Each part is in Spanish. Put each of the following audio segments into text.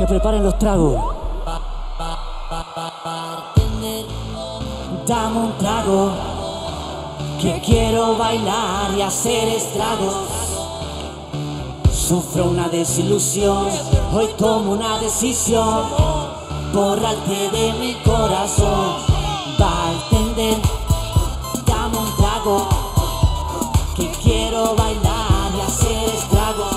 Que preparen los tragos. Dame un trago, que quiero bailar y hacer estragos. Sufro una desilusión, hoy tomo una decisión, borrarte de mi corazón. Bartender, dame un trago, que quiero bailar y hacer estragos.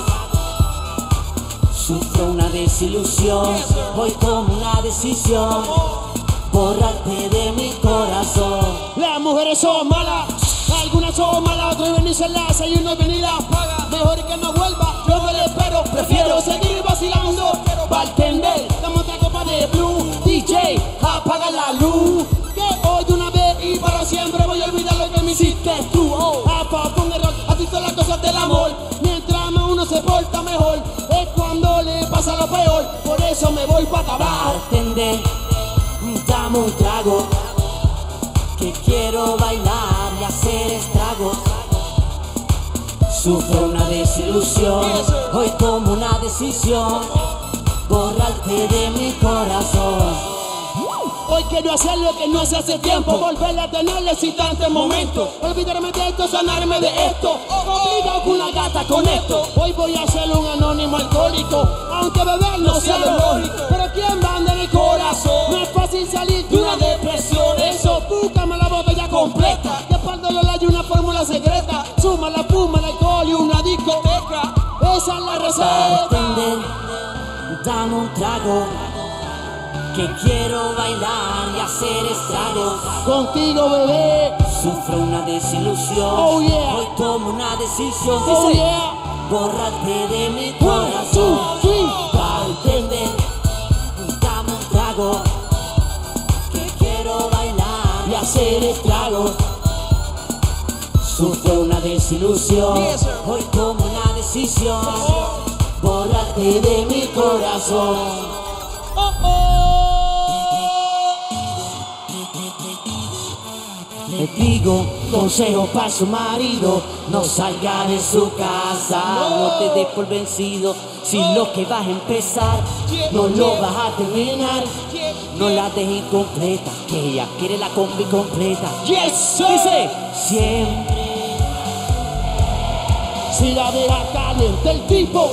Sufro una desilusión, hoy tomo una decisión, borrarte de mi corazón. Las mujeres son malas, algunas son malas, otras ven y se las y uno viene y las paga. Mejor que no vuelva, yo no le espero, prefiero seguir vacilando. Bartender, dame otra copa de blue. DJ, apaga la luz, que hoy de una vez y para siempre voy a olvidar lo que me hiciste tú. Pon el rock, así son las cosas del amor. Mientras más uno se porta mejor, es cuando le pasa lo peor. Por eso me voy para abajo. Bartender, dame un trago, que quiero bailar y hacer estragos. Sufro una desilusión, hoy tomo una decisión, borrarte de mi corazón. Hoy quiero hacer lo que no se hace tiempo, volver a tener excitante momento, olvidarme de esto, sanarme de esto, obligado con una gata conecto. Hoy voy a ser un anónimo alcohólico, aunque beber no sea lo lógico, pero quien manda en el corazón, no es fácil salir de una depresión. Eso, búscame la botella completa, que para el dolor hay una fórmula secreta, suma la puma, el alcohol y una discoteca, esa es la receta. Bartender, dame un trago, que quiero bailar y hacer estragos. Contigo, bebé. Sufro una desilusión, Oh, yeah. hoy tomo una decisión. Oh, Dice, yeah. borrarte de mi 1, corazón. 2, 3. Bartender, dame un trago, que quiero bailar y hacer estragos. Sufro una desilusión, Yes, sir. hoy tomo una decisión, borrarte de mi corazón. Oh, oh. Le digo, consejo para su marido, no salga de su casa, no te des por vencido. Si lo que vas a empezar, no lo vas a terminar, no la dejes incompleta, que ella quiere la combi completa. Yes, sir. Dice, siempre, Si la deja caliente el tipo,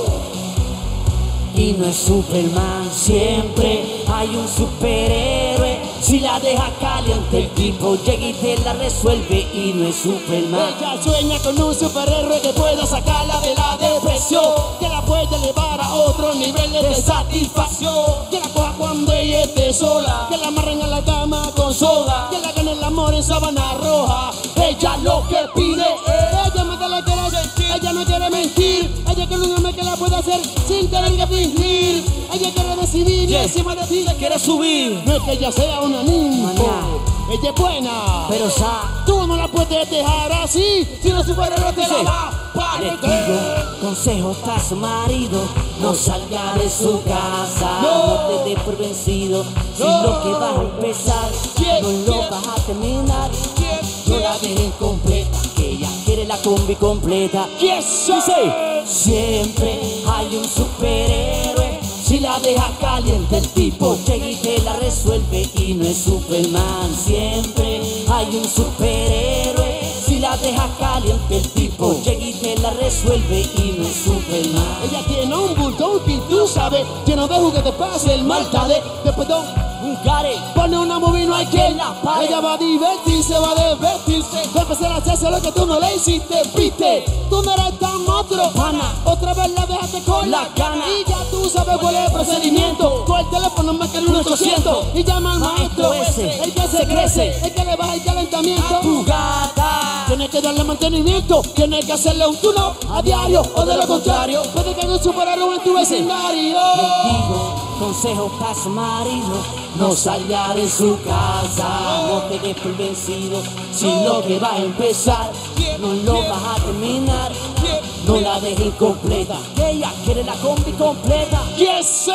y no es Superman, siempre hay un superhéroe. Si la deja caliente el tipo, llega y te la resuelve, y no es Superman. ella sueña con un superhéroe que pueda sacarla de la depresión, que la pueda elevar a otros niveles de satisfacción, que la coja cuando ella esté sola, que la amarren a la cama con soga, que la hagan el amor en sábana roja. Ella lo que pide es, ella me da la quiere sentir, ella no quiere mentir, ella quiere un hombre que la pueda hacer sin tener que fingir, ella quiere decidir y encima de ti la quiere subir. No es que ella sea una niña, ella es buena, Pero tú no la puedes dejar así, si no superhéroe te la va a le partir. digo, consejo para su marido, no salga de su casa, no te des por vencido. Si lo que vas a empezar, no lo vas a terminar, no la dejes incompleta, que ella quiere la combi completa. Yes, sir. Dice, siempre hay un superhéroe. Si la deja caliente el tipo, llega y te la resuelve, y no es Superman. Siempre hay un superhéroe. Si la deja caliente el tipo, llega y te la resuelve, y no es Superman. Ella tiene un bultón que tú sabes, lleno de juguetes para hacer maldades. Después de Un care, pone una movie, no hay quien la pare. Ella va a divertirse, va a divertirse. Va a empezar a hacerse lo que tú no le hiciste, viste. Tú no eres tan otro pana, otra vez la dejaste con la gana. Y ya tú sabes cuál es el procedimiento. Con el teléfono marca el 1-800 y llama al maestro ese, el que se crece, el que le baja el calentamiento. tu gata. Tienes que darle mantenimiento, tienes que hacerle un tune-up a diario, o de lo contrario, puede que haga un superhéroe en tu vecindario. Le digo, consejo para su marido, no salga de su casa, no te des por vencido. Si lo que vas a empezar, no lo vas a terminar, no la dejes incompleta, que ella quiere la combi completa. Yes, sir.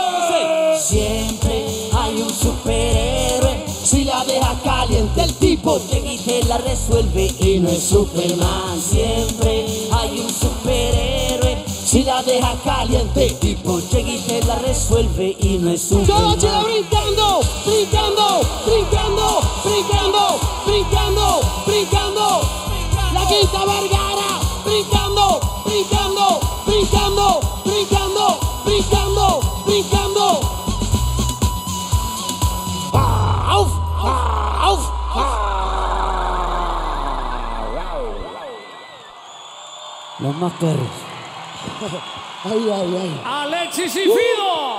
Siempre hay un superhéroe. Si la deja caliente el tipo, llega y te la resuelve, y no es Superman. Siempre hay un superhéroe. Si la deja caliente el tipo, llega y te la resuelve, resuelve y no es Superman. Todo Chile brincando, brincando, brincando, brincando, brincando, brincando. La Quinta Vergara, brincando, brincando, brincando, brincando, brincando, brincando. ¡Auf! ¡Auf! Los más perros. Ay, ay, ay. Alexis y Fido.